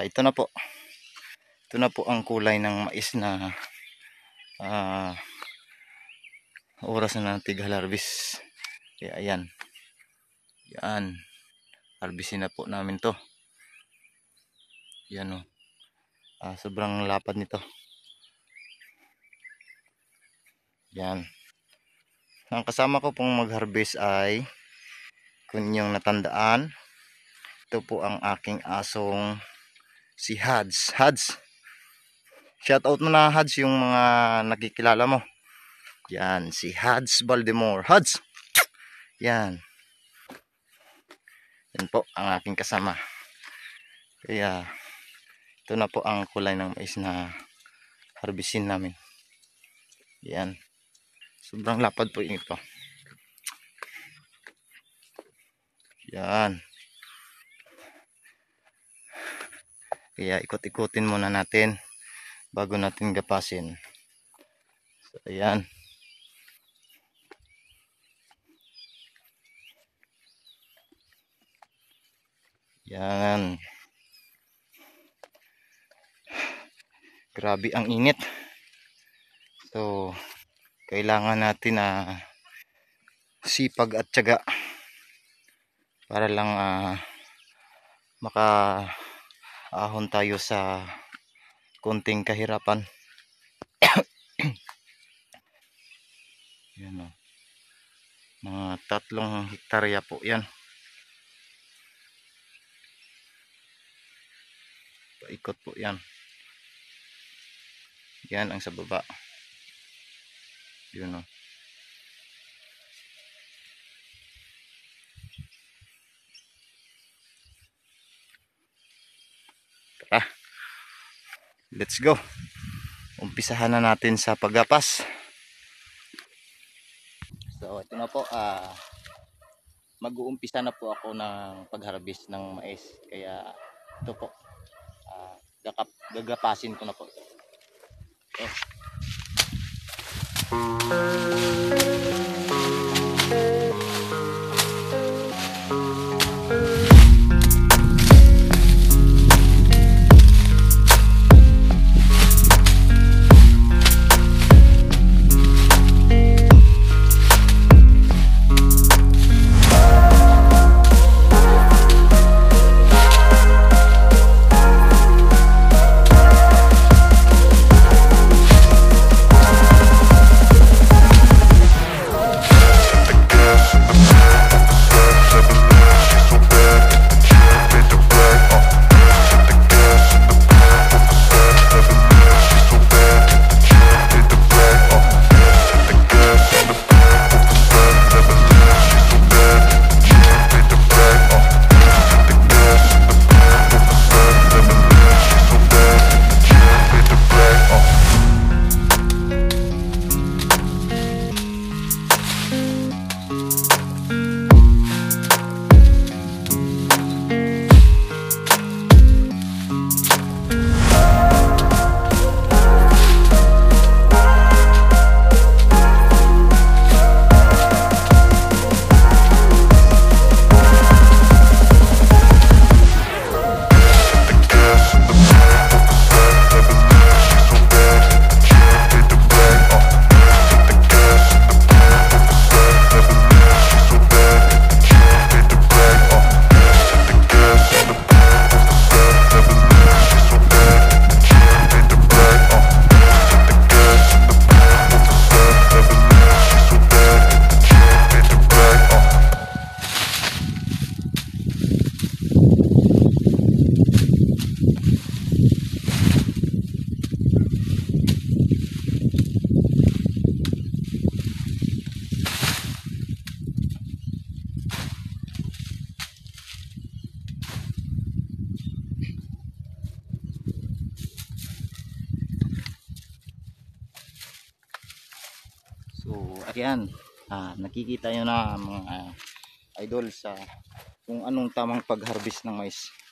Ito na po. Ito na po ang kulay ng mais na oras na ng tig-harvest. Kaya ayan. Yan. Harvestin na po namin to. Yan o. Sobrang lapad nito. Yan. Ang kasama ko pong mag-harvest ay, kung yung natandaan, ito po ang aking asong si Hads. Hads, shout out mo na Hads, yung mga nakikilala mo. Yan, si Hads Baltimore. Hads! Yan. Yan po ang aking kasama. Kaya ito na po ang kulay ng mais na harvestin namin. Yan. Sobrang lapad po ito. Yan. Kaya ikot-ikutin muna natin bago natin gapasin. So ayan. Yan. Grabe ang init. So kailangan natin sipag at tiyaga para lang makaahon tayo sa konting kahirapan. Yan o. Mga 3 hektarya po yan. Paikot po yan. Yan ang sa baba. Yun o. Tara. Let's go. Umpisahan na natin sa paggapas. So ito na po. Mag-uumpisa na po ako ng pag-harvest ng mais. Kaya ito po. Gagapasin ko na po. Okay. So ayan, nakikita nyo na mga idol sa kung anong tamang pag-harvest ng mais.